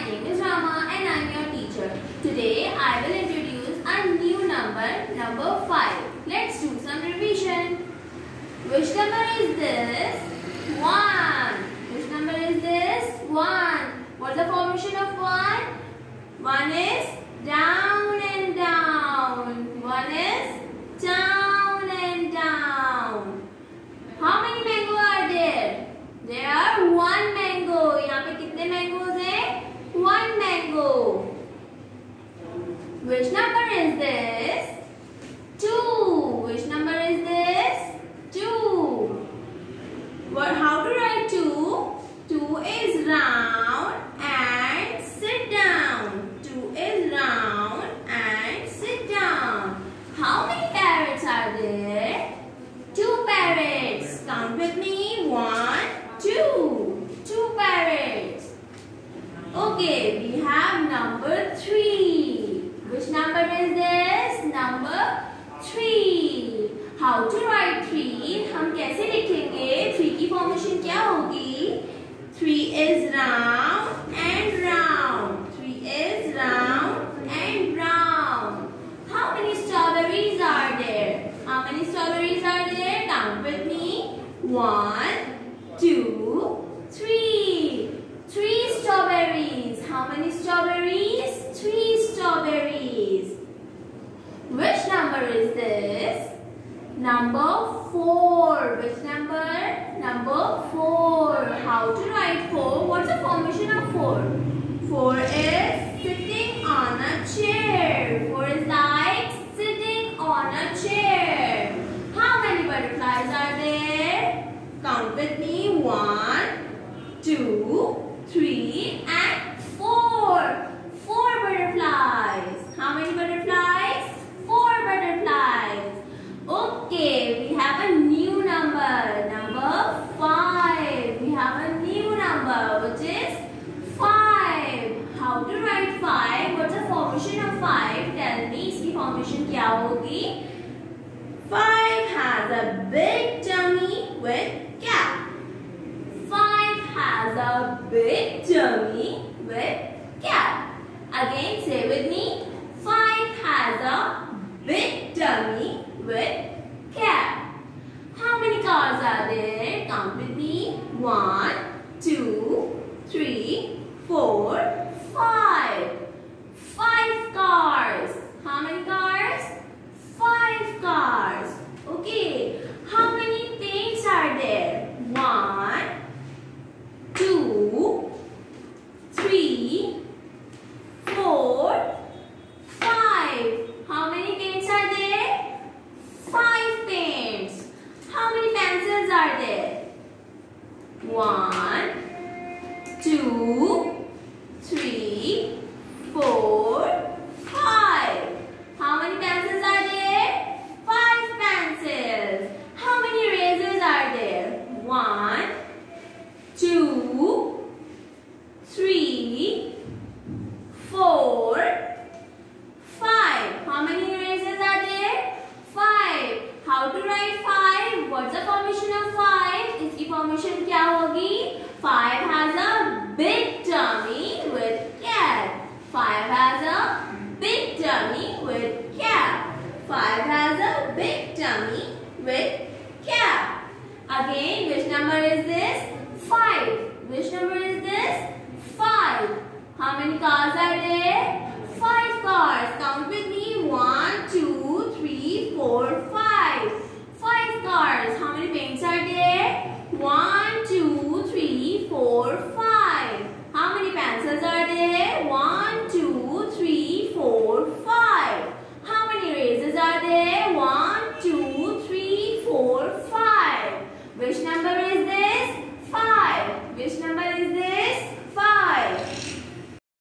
name is Rama and I am your teacher. Today I will introduce a new number 5. Let's do some revision. Which number is this? 1. Which number is this? 1. What's the formation of 1? 1 is down and down. 1 is down and down. How many mango are there? There are 1 mango. यहाँ पे कितने mangoes हैं? 1 mango. Which number is this? 2. Which number is this? 2. How to write 2? 2 is round and sit down. 2 is round and sit down. How many parrots are there? 2 parrots. Count with me. 1, 2. 2 parrots. Okay, we have number 3. Which number is this? Number 3. How to write 3? हम कैसे लिखेंगे? 3 की formation क्या होगी? 3 is round and round. 3 is round and round. How many strawberries are there? How many strawberries are there? Count with me. 1, 2, 3. 3 strawberries. How many strawberries? 3 strawberries. Which number is this? Number 4. Which number? Number 4. How to write 4? What's the formation of 4? 4 is sitting on a chair. 4 is like sitting on a chair. How many butterflies are there? Count with me. 1, 2, 3 and 4. 4 butterflies. How many butterflies? 4 butterflies. Okay, we have a new number. Number 5. We have a new number which is 5. How to write 5? What's the formation of 5? Tell me, इसकी formation क्या होगी? 5 has a big tummy with cap. 5 has a big tummy with cap. Again, say with me. 5 has a big tummy with cap. How many cars are there? Count with me. 1, 2, 3, 4, 5. 5 cars. How many cars? 5 cars. Okay. How many paints are there? 1, 2, 3, 4, 5. How many paints are there? 5 paints. How many pencils are there? 1, 2, 3, 4, 5. How many pencils are there? 5 pencils. How many razors are there? 1, 2, 3, 4, 5. How many erasers are there? 5. How to write 5? What's the formation of 5? इसकी formation क्या होगी? 5 has a big tummy with cap. 5 has a big tummy with cap. 5 has a big tummy with cap. Again, which number is this? 5. Which number is this? 5. How many cars are there? 5 cars. Count with me. 1, 2, 3, 4, 5. 5 cars. How many paints are there? 1, 2, 3, 4, 5. How many pencils are there? 1,